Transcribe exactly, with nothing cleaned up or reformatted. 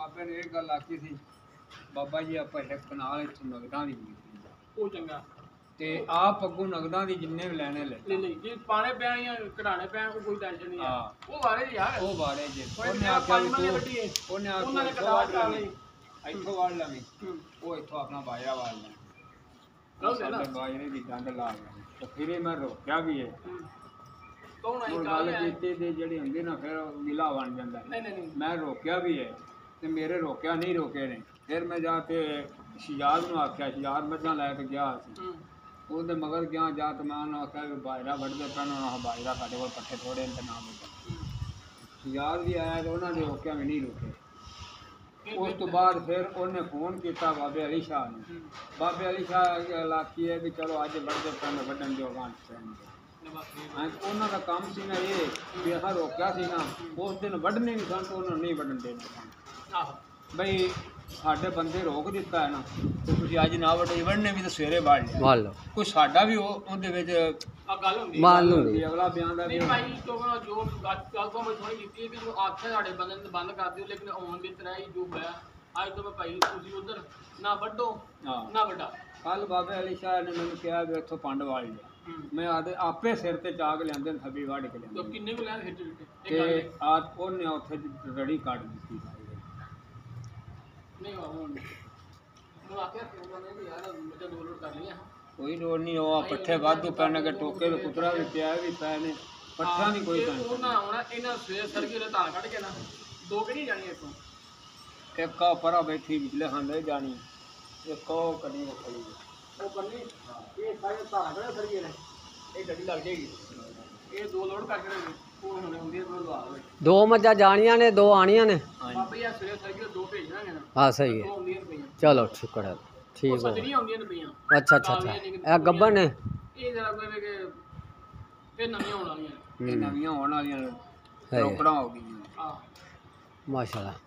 बाबे ने एक गल आखी थी बाबा जी आप एक कनाल इत्थों नगदां दी ਉਹ ਚੰਗਾ ते आप अगों नगदां दी जिन्ने भी लैने ले ਲੈ ਲਈ ਜੇ ਪਾਣੇ ਪੈਣ ਜਾਂ ਕਢਾਣੇ ਪੈਣ ਕੋਈ ਟੈਨਸ਼ਨ ਨਹੀਂ ਆ ਹਾਂ। ਉਹ ਵਾਰੇ ਯਾਰ ਉਹ ਬਾਰੇ ਜੇ ਉਹਨੇ ਉਹਨੇ ਆਖਿਆ ਆਖਿਆ ਵੀ ਵੀ ਤੂੰ ਤੂੰ ਉਹਨੇ ਉਹਨਾਂ ਨੇ ਆਖਿਆ ਕਢਾ ਵਾੜ ਲਾ ਲਵੀਂ ਲਈ ਇੱਥੋਂ ਵਾੜ ਲਵੀਂ ਹੂੰ ਉਹ ਇੱਥੋਂ ਆਪਣਾ ਬਾਜਰਾ ਵਾੜ ਲੈ ਗਲਤ ਹੈ ਨਾ ਸਾਡੇ ਬਾਜਰੇ ਦੀ ਡੰਡ ਲਾ ਗਿਆ ਤੇ ਫਿਰ ਇਹ ਮੈਂ ਰੋਕਿਆ ਵੀ ਹੈ ਹੂੰ। ਕੌਣ ਆਈ ਹੁਣ ਕਾਲ ਗੱਲ ਹੈ ਕੀਤੀ ਤੇ ਜਿਹੜੀ ਹੁੰਦੀ ਨਾ ਫਿਰ ਉਹ ਮਿਲਾ ਬਣ ਜਾਂਦਾ ਹੈ। ਨਹੀਂ ਨਹੀਂ ਨਹੀਂ ਮੈਂ ਰੋਕਿਆ ਵੀ ਹੈ ਤੇ ਮੇਰੇ ਰੋਕਿਆ ਨਹੀਂ ਰੋਕੇ ਨੇ ਫਿਰ ਮੈਂ ਜਾ ਕੇ ਸ਼ਿਜਾਜ਼ ਨੂੰ ਆਖਿਆ ਸ਼ਿਜਾਜ਼ ਮੱਝਾਂ ਲੈ ਕੇ ਗਿਆ ਸੀ ਹੂੰ ਉਹਦੇ ਮਗਰ ਗਿਆ ਜਾ ਤੇ ਮੈਂ ਉਹਨੂੰ ਆਖਿਆ ਵੀ ਬਾਜਰਾ ਵੱਢਦੇ ਪੈਣ ਉਹਨਾਂ ਬਾਜਰਾ ਸਾਡੇ ਕੋਲ ਪੱਠੇ ਥੋੜੇ ਨੇ ਤੇ ਨਾ ਮਿਲਦਾ ਸ਼ਿਜਾਜ਼ ਵੀ ਆਇਆ ਤੇ ਉਹਨਾਂ ਨੇ ਰੋਕਿਆ ਵੀ ਨਹੀਂ ਰੋਕੇ ਉਸ ਤੋਂ ਬਾਅਦ ਫਿਰ ਉਹਨੇ ਫੋਨ ਕੀਤਾ ਬਾਬੇ ਅਲੀ ਸ਼ਾਹ ਨੂੰ ਹੂੰ। ਬਾਬੇ ਅਲੀ ਸ਼ਾਹ ਇਲਾਕੀ ਹੈ ਵੀ ਚਲੋ ਅੱਜ ਵੱਢਦੇ ਪੈਣ ਵੱਢਣ ਦਿਓ ਗਾਂ ਹਾਂ ਉਹਨਾਂ ਦਾ ਕੰਮ ਸੀ ਨਾ ਇਹ ਵੀ ਅਸਾਂ ਰੋਕਿਆ ਸੀ ਨਾ ਉਸ ਦਿਨ ਵੱਢਣੇ ਨਹੀਂ ਸਨ ਤਾਂ ਉਹਨਾਂ ਨੂੰ ਨਹੀਂ ਵੱਢਣ ਦੇਣੇ ਸਨ ਆਹੋ ਬਈ ਸਾਡੇ ਬੰਦੇ ਰੋਕ ਦਿੱਤਾ ਹੈ ਨਾ ਤੇ ਤੁਸੀਂ ਅੱਜ ਨਾ ਵੱਢੋ ਵੱਢਣੇ ਵੀ ਤਾਂ ਸਵੇਰੇ ਵੱਢ ਲਿਆ ਵਾਲ ਲਓ ਕੋਈ ਸਾਡਾ ਵੀ ਉਹ ਉਹਦੇ ਵਿੱਚ ਆ ਗੱਲ ਹੁੰਦੀ ਮਾਲ ਨੂੰ ਵੀ ਅਗਲਾ ਬਿਆਨ ਦਾ ਵੀ ਨਹੀਂ ਭਾਈ ਤੋਂ ਜੋ ਗੱਲ ਤੋਂ ਮੈਂ ਥੋੜੀ ਕੀਤੀ ਹੈ ਕਿ ਜੋ ਆਖਿਆ ਸਾਡੇ ਬੰਦੇ ਨੂੰ ਬੰਦ ਕਰ ਦਿਓ ਲੇਕਿਨ ਆਉਣ ਦੀ ਤਰ੍ਹਾਂ ਹੀ ਜੋ ਹੋਇਆ ਅੱਜ ਤੋਂ ਮੈਂ ਭਾਈ ਤੁਸੀਂ ਉਧਰ ਨਾ ਵੱਢੋ ਹਾਂ ਨਾ ਵੱਡਾ ਕੱਲ ਬਾਬੇ ਅਲੀ ਸ਼ਾਹ ਨੇ ਮੈਨੂੰ ਕਿਹਾ ਵੀ ਇੱਥੋਂ ਪੰਡ ਵਾਲ ਲਿਆ ਮੈਂ ਆਦੇ ਆਪੇ ਸਿਰ ਤੇ ਚਾਕ ਲਿਆਂਦੇ ਨੇ ਥੱਬੀ ਵੱਢ ਕੇ ਤਾਂ ਲਿਆਂਦੇ ਕਿੰਨੇ ਕੁ ਲੈਣ ਹਿੱਟ ਹਿੱਟ ਤੇ ਆ ਉਹਨੇ ਉੱਥੇ ਰੜੀ ਕੱਢ ਦਿੱਤੀ ਨਹੀਂ ਹੁਣ ਮੈਂ ਆਖਿਆ ਕਿ ਉਹਨਾਂ ਨੇ ਵੀ ਯਾਰ ਮੈਂ ਦੋ ਲੋਡ ਕਰ ਲਿਆ ਕੋਈ ਲੋੜ ਨਹੀਂ ਉਹ ਪੱਠੇ ਵਾਧੂ ਪੈਣ ਕੇ ਟੋਕੇ ਤੇ ਕੁਤਰਾ ਵੀ ਪਿਆ ਵੀ ਪੈ ਨੇ ਪੱਠਾ ਨਹੀਂ ਕੋਈ ਤੇ ਟੈਨਸ਼ਨ ਉਹਨਾਂ ਆਉਣਾ ਇਹਨਾਂ ਸਵੇਰ ਸਰਗੀ ਦੇ ਧਾਰ ਕੱਢ ਕੇ ਨਾ ਦੋ ਕਿ ਨਹੀਂ ਜਾਣੀ ਇੱਥੋਂ ਇੱਕ ਆ ਪਰਾ ਬੈਠੀ ਵਿਚਲੇ ਹੰਦੇ ਜਾਣੀ ਇੱਕ ਉਹ ਕਦੀ ਖੜੀ ਉਹ ਕਰਨੀ ਇਹ ਸਾਰੇ ਧਾਰ ਕੱਢ ਸਰਗੀ ਨੇ ਇਹ ਗੱਡੀ ਲੱਗ ਜਾਏਗੀ ਇਹ ਦੋ ਲੋਡ ਕਰਕੇ ਨੇ ਉਹ ਹੁਣੇ ਹੁੰਦੀ ਹੈ ਦੋ ਲਵਾ ਲਓ ਦੋ ਮੱਝਾਂ ਜਾਣੀਆਂ ਨੇ ਦੋ ਆਣੀਆਂ ਨੇ ਬਾਬਾ ਯਾਰ ਸਵੇਰ ਸਰਗੀ ਦੇ ਦੋ ਭੇਜਣਾ ਨੇ ਨਾ ਹਾਂ ਸਹੀ ਦੋ ਹੈ ਆਉਂਦੀਆਂ ਨੇ ਪਈਆਂ ਚਲੋ ਸ਼ੁਕਰ ਹੈ ਉਹ ਠੀਕ ਹੋ ਸੱਜਣੀਆਂ ਆਉਂਦੀਆਂ ਨੇ ਪਈਆਂ ਅੱਛਾ ਅੱਛਾ ਅੱਛਾ ਇਹ ਗੱਬਰ ਨੇ ਇਹ ਜਰਾ ਕੋਈ ਕਿ ਇਹ ਨਵੀਆਂ ਆਉਣ ਵਾਲੀਆਂ ਨੇ ਇਹ ਨਵੀਆਂ ਹੋਣ ਵਾਲੀਆਂ ਹੈ ਰੋਕੜਾਂ ਹੋ ਗਈਆਂ ਆ ਮਾਸ਼ਾਅੱਲਾ